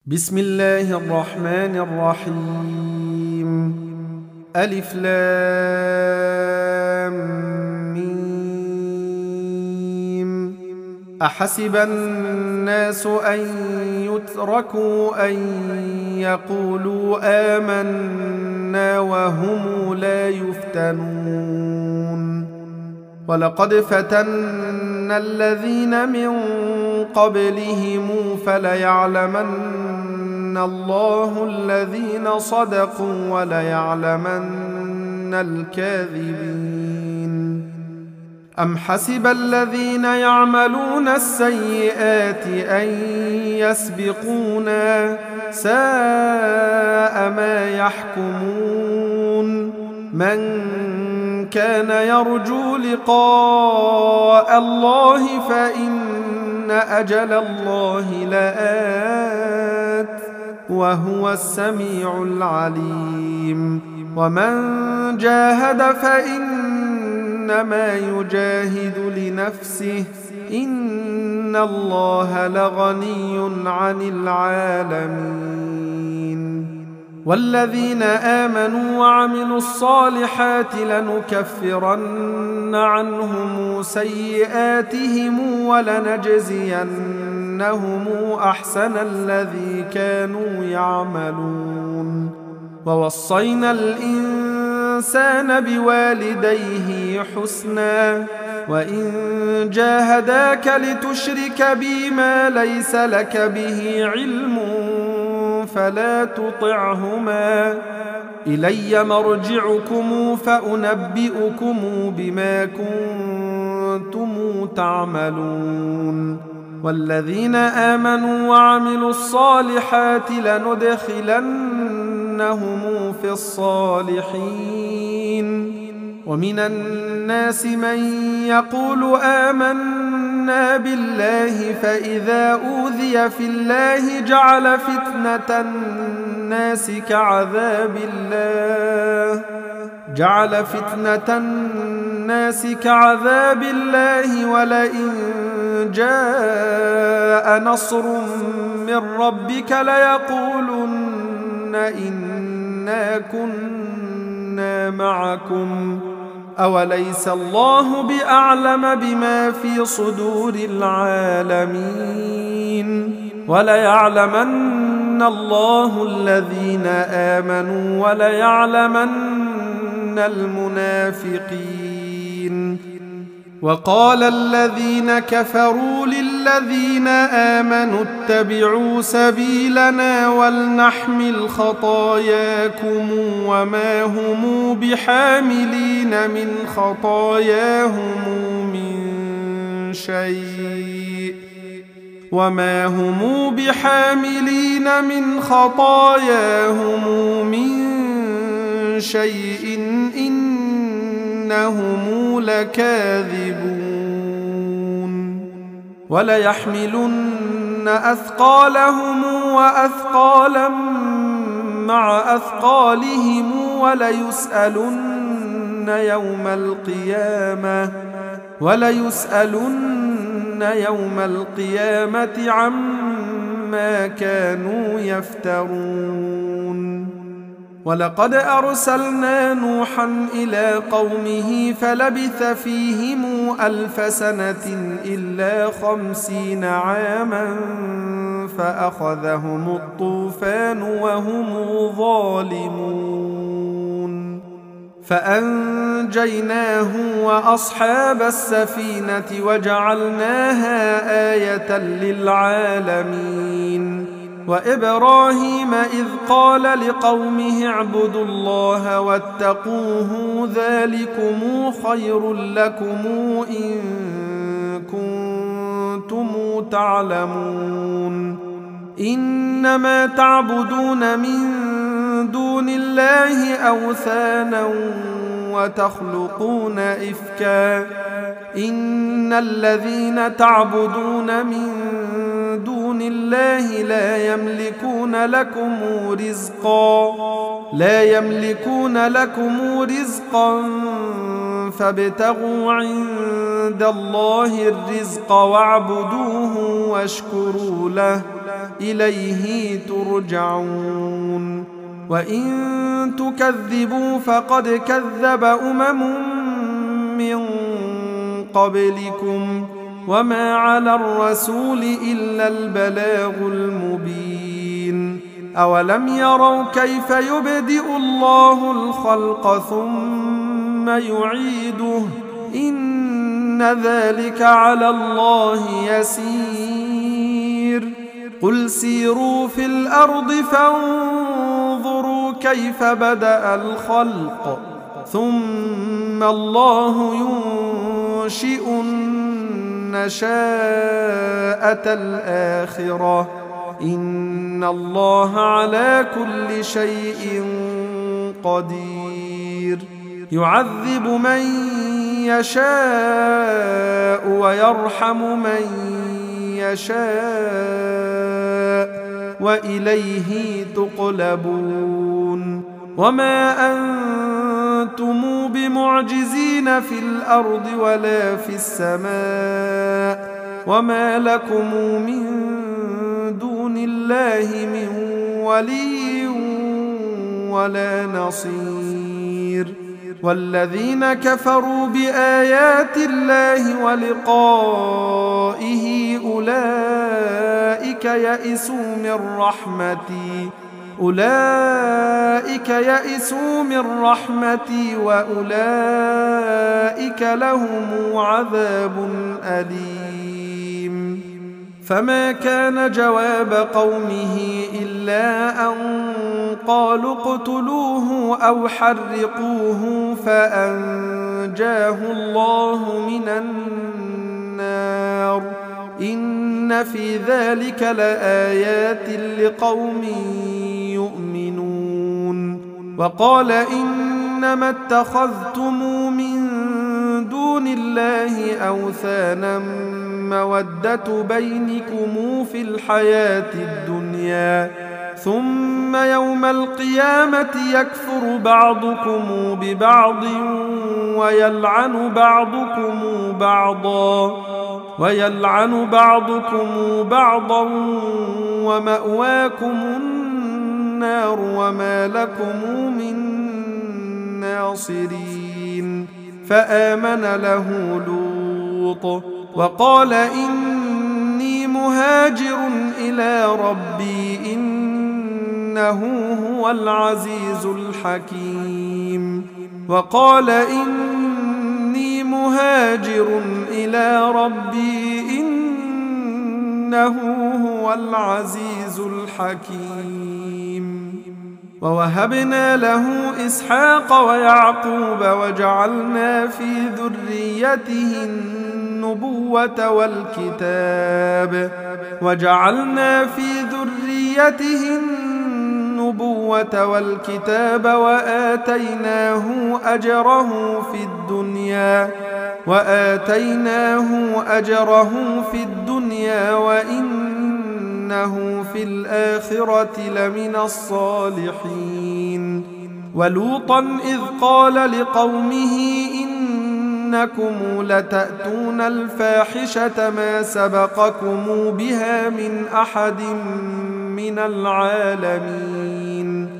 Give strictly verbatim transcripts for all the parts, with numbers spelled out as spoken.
بسم الله الرحمن الرحيم. ألف لام ميم. أحسب الناس أن يتركوا أن يقولوا آمنا وهم لا يفتنون. ولقد فتنا الذين من قبلهم فليعلمن الله الذين صدقوا وليعلمن الكاذبين. أم حسب الذين يعملون السيئات أن يسبقونا ساء ما يحكمون. من كان يرجو لقاء الله فإن أجل الله لآت وهو السميع العليم. ومن جاهد فإنما يجاهد لنفسه إن الله لغني عن العالمين. والذين آمنوا وعملوا الصالحات لنكفرن عنهم سيئاتهم ولنجزينهم أحسن الذي كانوا يعملون. ووصينا الإنسان بوالديه حسنا وإن جاهداك لتشرك بي ما ليس لك به علم فلا تطعهما إلي مرجعكم فأنبئكم بما كنتم تعملون. والذين آمنوا وعملوا الصالحات لندخلنهم في الصالحين. ومن الناس من يقول آمنا بالله فإذا أوذي في الله جعل فتنة الناس كعذاب الله جعل فتنة الناس كعذاب الله ولئن جاء نصر من ربك ليقولن إنا كنا معكم أوليس الله بأعلم بما في صدور العالمين. وليعلمن الله الذين آمنوا وليعلمن المنافقين. وقال الذين كفروا للذين آمنوا اتبعوا سبيلنا ولنحمل خطاياكم وما هم بحاملين من خطاياهم من شيء وما هم بحاملين من خطاياهم من شيء إنهم لكاذبون. وليحملن أثقالهم وأثقالا مع أثقالهم وليسألن يوم القيامة وليسألن يوم القيامة عما كانوا يفترون. ولقد أرسلنا نوحا إلى قومه فلبث فيهم ألف سنة إلا خمسين عاما فأخذهم الطوفان وهم ظالمون. فأنجيناه وأصحاب السفينة وجعلناها آية للعالمين. وإبراهيم إذ قال لقومه اعبدوا الله واتقوه ذلكم خير لكم إن كنتم تعلمون. إنما تعبدون من دون الله أوثانا وتخلقون إفكا إن الذين تعبدون من دون الله لا يملكون لكم رزقا لا يملكون لكم رزقا فابتغوا عند الله الرزق واعبدوه واشكروا له إليه ترجعون وإن تكذبوا فقد كذب أمم من قبلكم وما على الرسول إلا البلاغ المبين أولم يروا كيف يبدئ الله الخلق ثم يعيده إن ذلك على الله يسير قل سيروا في الأرض فانظروا كيف بدأ الخلق ثم الله ينشئ النشاءة الآخرة إن الله على كل شيء قدير يعذب من يشاء ويرحم من يشاء وإليه تقلبون وما أنتم بمعجزين في الأرض ولا في السماء وما لكم من دون الله من ولي ولا نصير والذين كفروا بآيات الله ولقائه أولئك يئسوا من رحمتي أولئك يئسوا من رحمتي وأولئك لهم عذاب أليم فما كان جواب قومه إلا أن قالوا اقتلوه أو حرقوه فأنجاه الله من النار إن في ذلك لآيات لقوم يؤمنون وقال إنما اتخذتم من دون الله أوثانا مودة بينكم في الحياة الدنيا ثم يوم القيامة يكفر بعضكم ببعض ويلعن بعضكم بعضا ويلعن بعضكم بعضا ومأواكم النار وما لكم من ناصرين فآمن له لوط وقال إني مهاجر إلى ربي إنه هو العزيز الحكيم وقال إني مهاجر إلى ربي إنه هو العزيز الحكيم ووهبنا له إسحاق ويعقوب وجعلنا في ذريته النبوة والكتاب وجعلنا في ذريته النبوة والكتاب وآتيناه أجره في الدنيا وآتيناه أجره في الدنيا وإنه في الآخرة لمن الصالحين ولوطا إذ قال لقومه إنكم لتأتون الفاحشة ما سبقكم بها من أحد من العالمين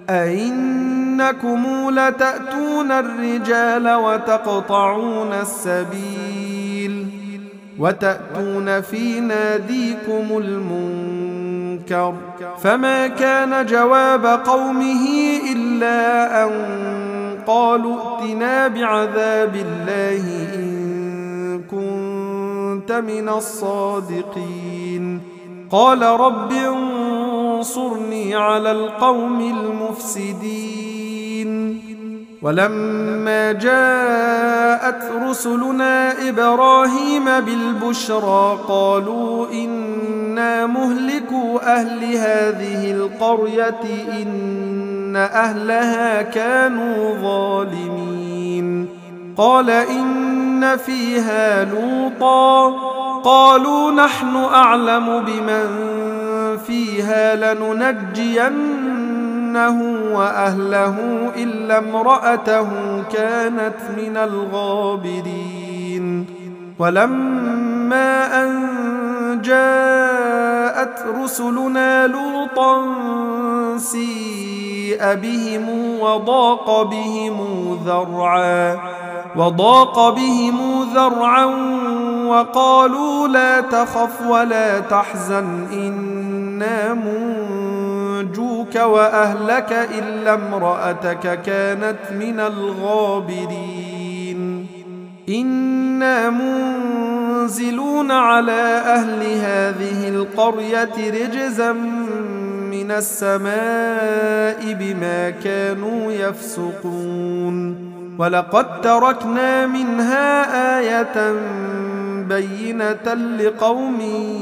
أئنكم لتأتون الرجال وتقطعون السبيل وتأتون في ناديكم المنكر فما كان جواب قومه إلا أن قالوا ائتنا بعذاب الله إن كنت من الصادقين قال رب انصرني على القوم المفسدين ولما جاءت رسلنا إبراهيم بالبشرى قالوا إنا مهلكوا أهل هذه القرية إن أهلها كانوا ظالمين قال إن فيها لوطا قالوا نحن أعلم بمن فيها لننجينه وأهله إلا امرأته كانت من الغابرين ولما أن جاءت رسلنا لوطا سيء بهم وضاق بهم ذرعا وضاق بهم ذرعا وقالوا لا تخف ولا تحزن إنا منجوك وأهلك إلا امرأتك كانت من الغابرين إنا منزلون على أهل هذه القرية رجزا من السماء بما كانوا يفسقون ولقد تركنا منها آية بينة لقوم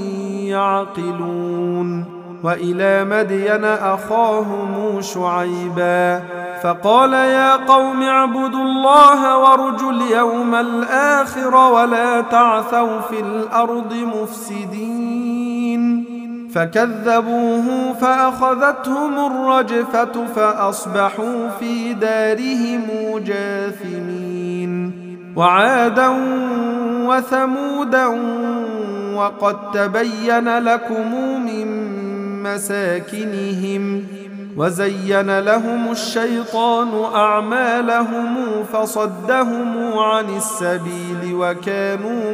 يعقلون وإلى مدين أخاهم شعيبا فقال يا قوم اعبدوا الله وارجوا اليوم الآخر ولا تعثوا في الأرض مفسدين فكذبوه فأخذتهم الرجفة فأصبحوا في دارهم جاثمين وعادا وثمودا وقد تبين لكم من مساكنهم وزين لهم الشيطان أعمالهم فصدهم عن السبيل وكانوا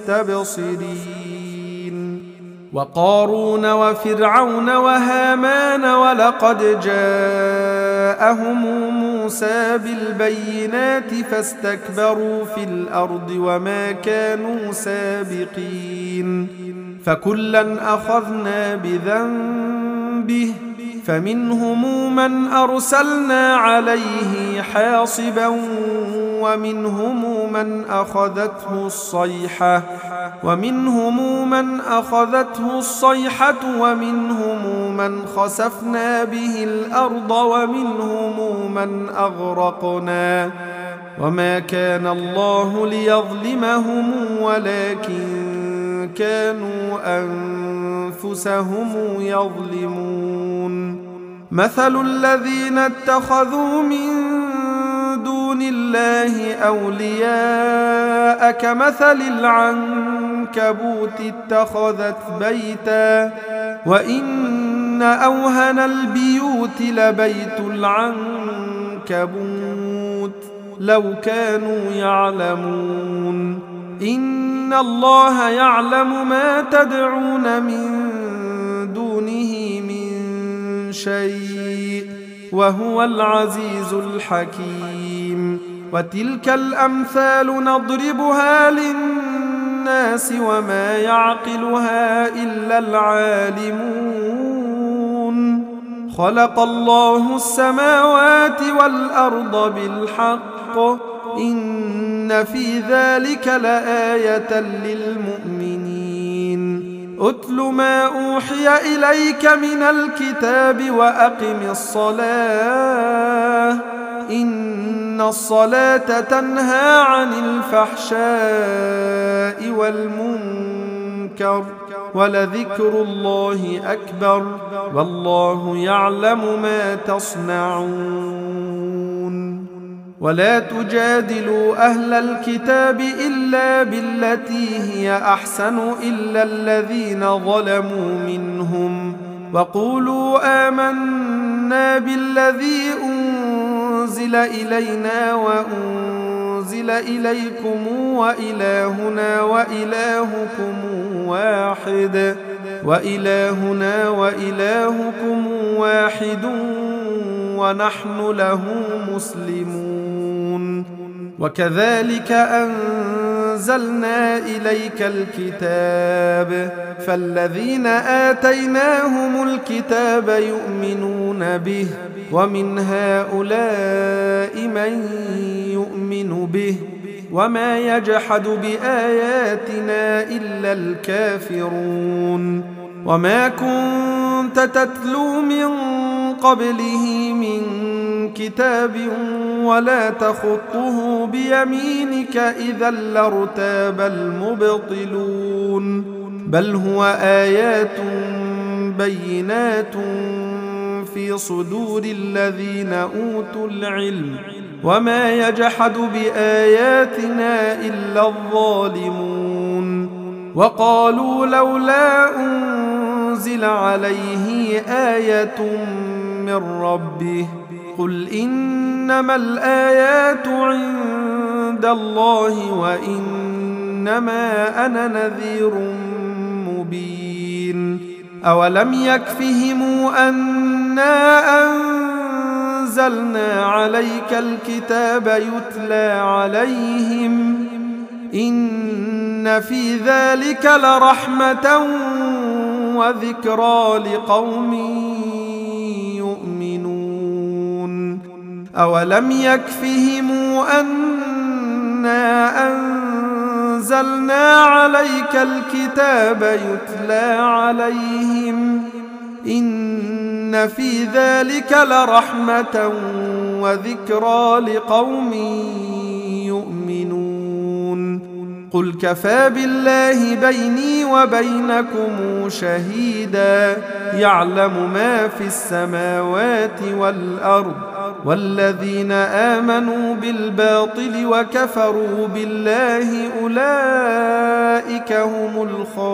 مستبصرين وقارون وفرعون وهامان ولقد جاءهم موسى بالبينات فاستكبروا في الأرض وما كانوا سابقين فكلا أخذنا بذنبه فمنهم من أرسلنا عليه حاصبا ومنهم من أخذته الصيحة ومنهم من أخذته الصيحة ومنهم من خسفنا به الأرض ومنهم من أغرقنا وما كان الله ليظلمهم ولكن كانوا أنفسهم يظلمون مثل الذين اتخذوا من دون الله أولياء كمثل العنكبوت اتخذت بيتا وإن أوهن البيوت لبيت العنكبوت لو كانوا يعلمون إن الله يعلم ما تدعون من دونه من شيء وهو العزيز الحكيم وتلك الأمثال نضربها للناس وما يعقلها إلا العالمون خلق الله السماوات والأرض بالحق إن في ذلك لآية للمؤمنين أتل ما أوحي إليك من الكتاب وأقم الصلاة إن الصلاة تنهى عن الفحشاء والمنكر ولذكر الله أكبر والله يعلم ما تصنعون ولا تجادلوا أهل الكتاب إلا بالتي هي أحسن إلا الذين ظلموا منهم وقولوا آمنا بالذي أنزل إلينا وأنزل إليكم وإلهنا وإلهكم واحد وإلهنا وإلهكم واحد ونحن له مسلمون وكذلك أنزلنا إليك الكتاب فالذين آتيناهم الكتاب يؤمنون به ومن هؤلاء من يؤمن به وما يجحد بآياتنا إلا الكافرون وما كنت تتلو من قبله من كتاب ولا تخطه بيمينك إذا لارتاب المبطلون بل هو آيات بينات في صدور الذين أوتوا العلم وما يجحد بآياتنا إلا الظالمون وقالوا لولا أنزل عليه آية من ربه قل إنما الآيات عند الله وإنما أنا نذير مبين أولم يكفهم أنا أنزلنا عليك الكتاب يتلى عليهم إن في ذلك لرحمة وذكرى لقوم يؤمنون أولم يكفهم أنا أنزلنا عليك الكتاب يتلى عليهم إن في ذلك لرحمة وذكرى لقوم يؤمنون قل كفى بالله بيني وبينكم شهيدا يعلم ما في السماوات والأرض والذين آمنوا بالباطل وكفروا بالله أولئك هم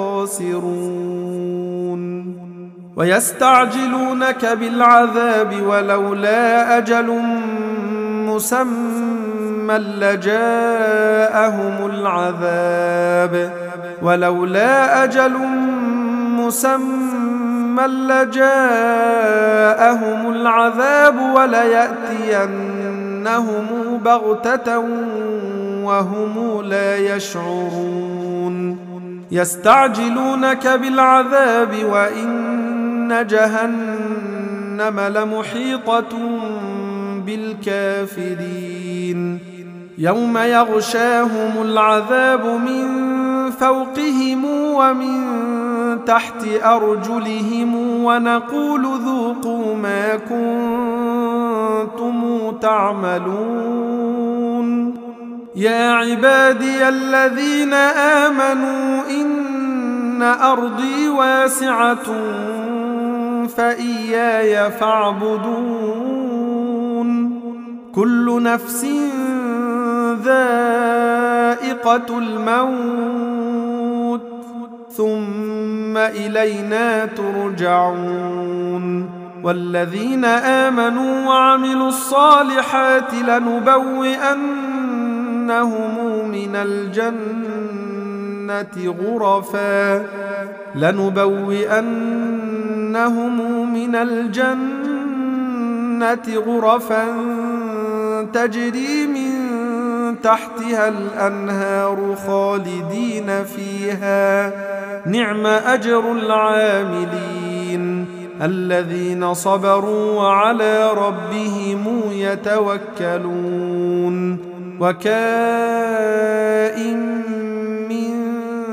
الخاسرون ويستعجلونك بالعذاب ولولا أجل مسمى لجاءهم العذاب ولولا أجل مسمى لجاءهم العذاب وليأتينهم بغتة وهم لا يشعرون يستعجلونك بالعذاب وإن جهنم لمحيطة بالكافرين يوم يغشاهم العذاب من فوقهم ومن تحت أرجلهم ونقول ذوقوا ما كنتم تعملون يا عبادي الذين آمنوا إن أرضي واسعة فإياي فاعبدون كل نفس ذائقة الموت ثم إلينا ترجعون والذين آمنوا وعملوا الصالحات لنبوئنهم من الجنة غرفا لنبوئنهم من الجنة غرفا تجري من تحتها الأنهار خالدين فيها نعم أجر العاملين الذين صبروا وعلى ربهم يتوكلون وكائن من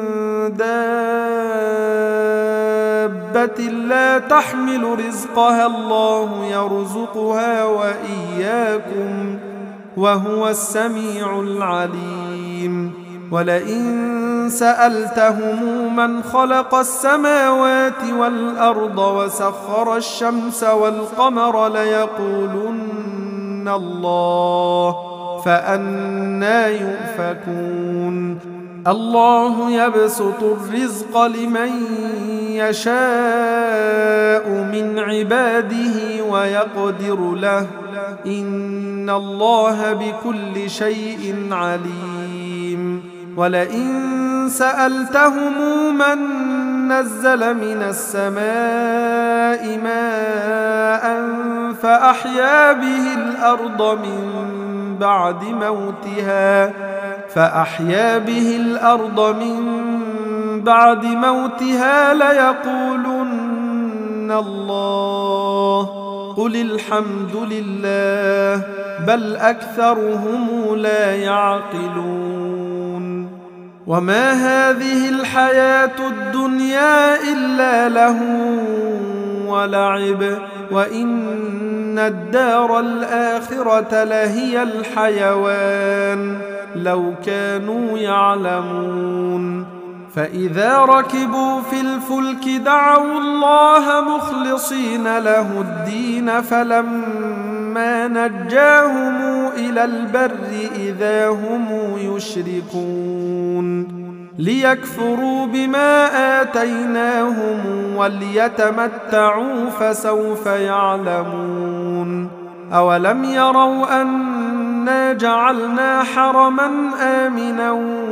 دابة لا تحمل رزقها الله يرزقها وإياكم وهو السميع العليم ولئن سألتهم من خلق السماوات والأرض وسخر الشمس والقمر ليقولن الله فأنى يؤفكون الله يبسط الرزق لمن يشاء من عباده ويقدر له إن الله بكل شيء عليم ولئن سألتهم من نزل من السماء ماء فأحيا به الأرض من بعد موتها فأحيا به الأرض من بعد موتها ليقولن الله قل الحمد لله بل أكثرهم لا يعقلون وما هذه الحياة الدنيا إلا لهو ولعب وإن الدار الآخرة لهي الحيوان لو كانوا يعلمون فإذا ركبوا في الفلك دعوا الله مخلصين له الدين فلما نجاهم إلى البر إذا هم يشركون ليكفروا بما آتيناهم وليتمتعوا فسوف يعلمون أولم يروا أنا جعلنا حرما آمنا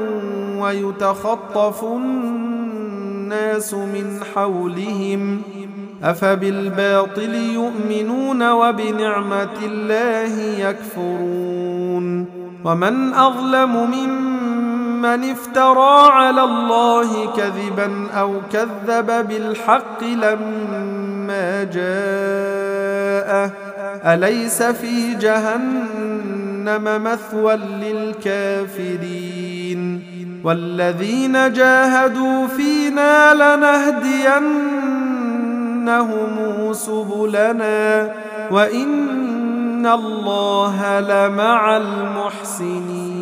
ويتخطف الناس من حولهم أفبالباطل يؤمنون وبنعمة الله يكفرون ومن أظلم ممن افترى على الله كذبا أو كذب بالحق لما جاءه أليس في جهنم مثوى للكافرين والذين جاهدوا فينا لنهدينهم سبلنا وإن الله لمع المحسنين.